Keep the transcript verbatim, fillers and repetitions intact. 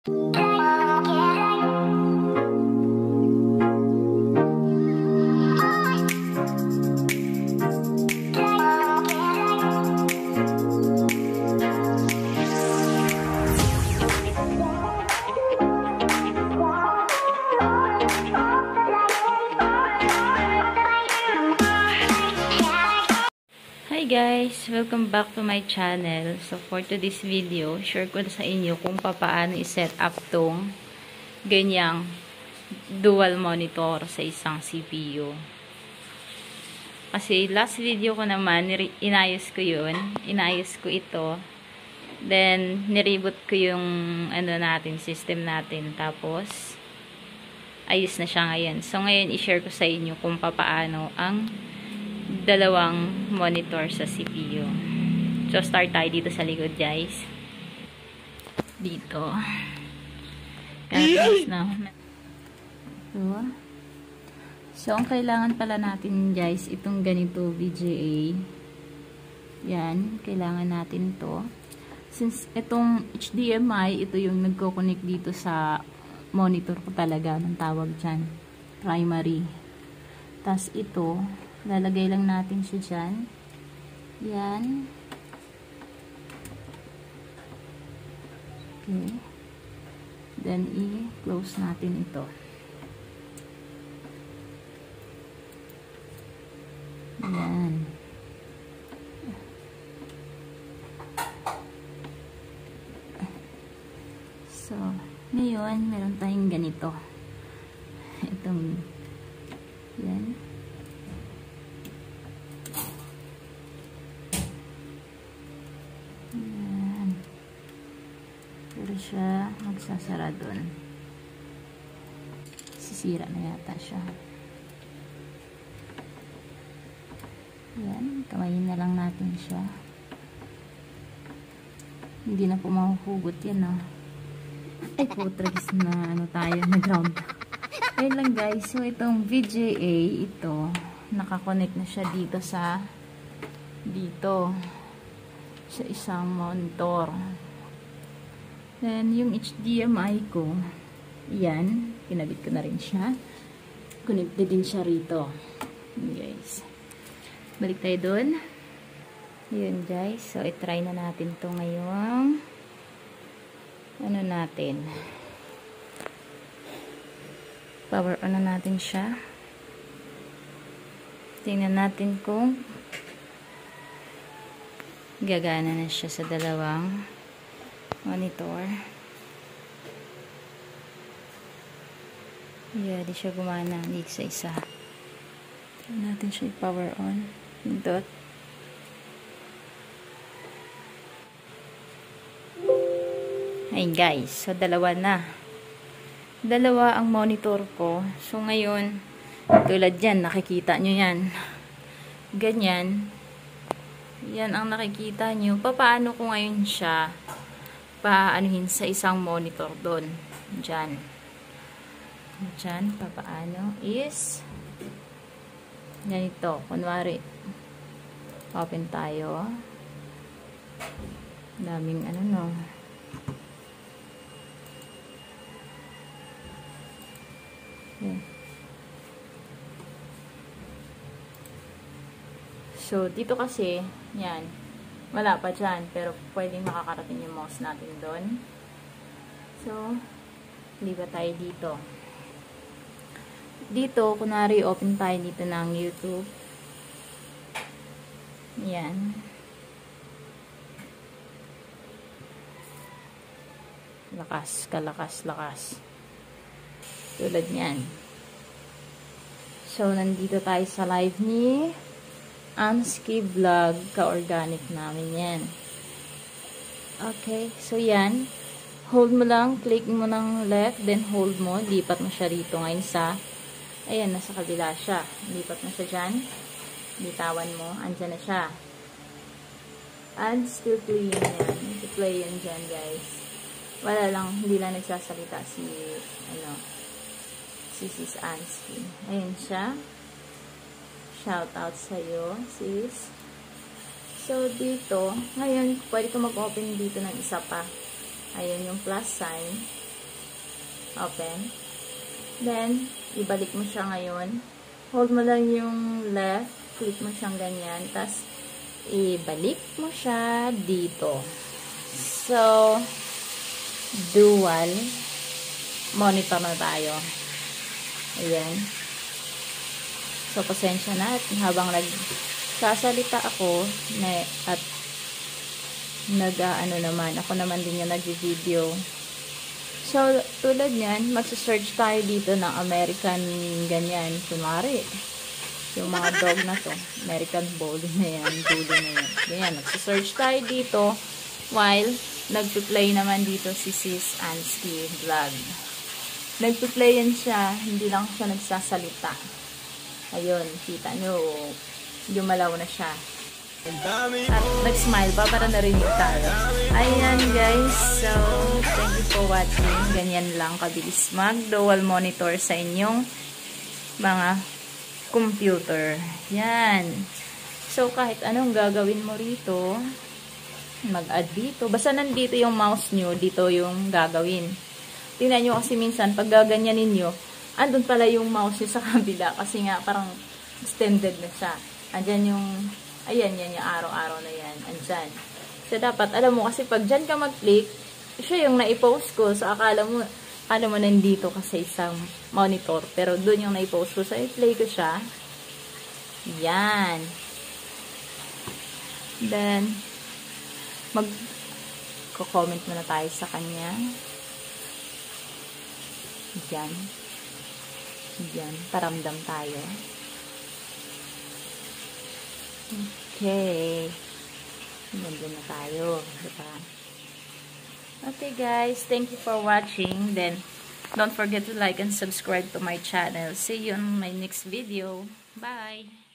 Hi guys! Welcome back to my channel. So for today's video, share ko sa inyo kung paano i-set up tong ganyang dual monitor sa isang C P U. Kasi last video ko naman, inayos ko yun. Inayos ko ito. Then, nireboot ko yung ano natin, system natin. Tapos, ayos na siya ngayon. So ngayon, i-share ko sa inyo kung paano ang dalawang monitor sa C P U. So, start tayo dito sa likod, guys. Dito. Tapos na. Ito. So, ang kailangan pala natin, guys, itong ganito V G A. Yan. Kailangan natin to. Since itong H D M I, ito yung nagko-connect dito sa monitor ko talaga, ng tawag dyan. Primary. Tapos ito, lalagay lang natin siya dyan. Yan. Okay. Then, i-close natin ito. Yan. So, ngayon, meron tayong ganito. Itong, yan. Siya magsasara dun. Sisira na yata siya. Yan, kamayin na lang natin siya. Hindi na po mahuhugot yan, no? Ay, putragis na ano tayo, na ground. Ayun lang, guys. So, itong V G A, ito, nakakonect na siya dito sa dito sa isang monitor. Then, yung H D M I ko, yan, kinabit ko na rin siya. Connected din siya rito. Guys. Balik tayo dun. Yun, guys. So, itry na natin to ngayong ano natin. Power on na natin siya. Tingnan natin kung gagana na siya sa dalawang monitor. Yeah, di siya gumana. Hindi sa isa. Tignan natin siya i-power on. Pindot. Ayun, guys. So, dalawa na. Dalawa ang monitor ko. So, ngayon, tulad yan, nakikita nyo yan. Ganyan. Yan ang nakikita nyo. Paano ko ngayon siya paanuhin sa isang monitor doon. Diyan. Diyan, papaano is ganito. Kunwari, open tayo. Daming ano no. Okay. So, dito kasi, yan. Wala pa dyan, pero pwedeng makakarating yung mouse natin doon. So, liba tayo dito. Dito, kunwari, open tayo dito ng YouTube. Yan. Lakas, kalakas, lakas. Tulad yan. So, nandito tayo sa live ni Amski Vlog, ka-organic namin yan. Okay, so yan. Hold mo lang, click mo ng left, then hold mo, lipat mo siya rito ngayon sa, ayan, nasa kabila siya. Lipat mo siya dyan, bitawan mo, andyan na siya. And still playing yan. I-play yan dyan, guys. Wala lang, hindi lang nagsasalita si, ano, si Sis Amski. Ayan siya. Shout out sa'yo, sis. So, dito, ngayon, pwede ko mag-open dito ng isa pa. Ayun yung plus sign. Open. Then, ibalik mo siya ngayon. Hold mo lang yung left. Click mo siyang ganyan. Tapos, ibalik mo siya dito. So, dual monitor na tayo. Ayan. So, pasensya na. At habang nagsasalita ako na, at nag-ano naman, ako naman din yung nag-video. So, tulad niyan, magsa-search tayo dito ng American ganyan. Kunwari, yung mga dog na to. American Bully na yan. Bully na yan. Ganyan, magsa-search tayo dito while nagpi-play naman dito si Sis Ansky Vlog. Nagpi-play yan siya, hindi lang siya nagsasalita. Ayun, kita nyo, gumalaw na siya. At nag-smile pa para narinig tayo. Ayan guys, so thank you for watching. Ganyan lang kabilis mag-dual monitor sa inyong mga computer. Yan. So kahit anong gagawin mo rito, mag-add dito. Basta nandito yung mouse nyo, dito yung gagawin. Tingnan nyo kasi minsan, pag gaganyanin nyo, andun pala yung mouse nyo sa kabila. Kasi nga, parang extended na siya. Andyan yung, ayan, yan yung araw-araw na yan. Andyan. So, dapat, alam mo, kasi pag dyan ka mag-click, siya yung naipost ko. So, akala mo, akala mo nandito ka sa isang monitor. Pero, dun yung naipost ko. So, i-play ko siya. Yan. Then, mag-comment muna tayo sa kanya. Diyan. Diyan. Paramdam tayo. Okay. Nandun na tayo. Diba? Okay guys. Thank you for watching. Then, don't forget to like and subscribe to my channel. See you on my next video. Bye!